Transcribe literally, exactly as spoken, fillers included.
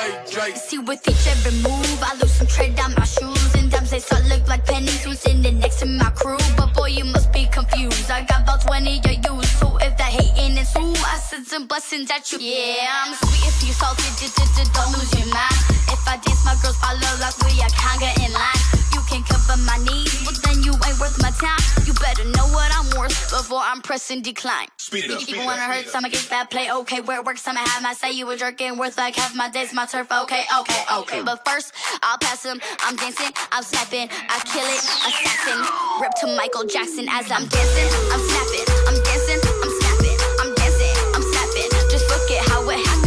Drake, Drake. See, with each every move, I lose some tread down my shoes, and dimes they start look like pennies who's sitting next to my crew. But boy, you must be confused. I got about twenty of you, so if that hating is true, I send some blessings at you. Yeah, I'm sweet if you salty, don't lose your mind. If I dance, my girls follow like we are conga in line. You can cover my needs, but then you ain't worth my time. You better know what I'm worth before I'm pressing decline. Speed it up. You wanna hurt some, I get that play. Okay, where it works, I'ma have my say. You a jerkin' worth like half my days, my turf. Okay, okay, okay. But first, I'll pass him. I'm dancing, I'm snapping, I kill it, assassin. Rip to Michael Jackson as I'm dancing. I'm snapping, I'm dancing, I'm snapping, I'm dancing, I'm snapping. Just look at how it happens.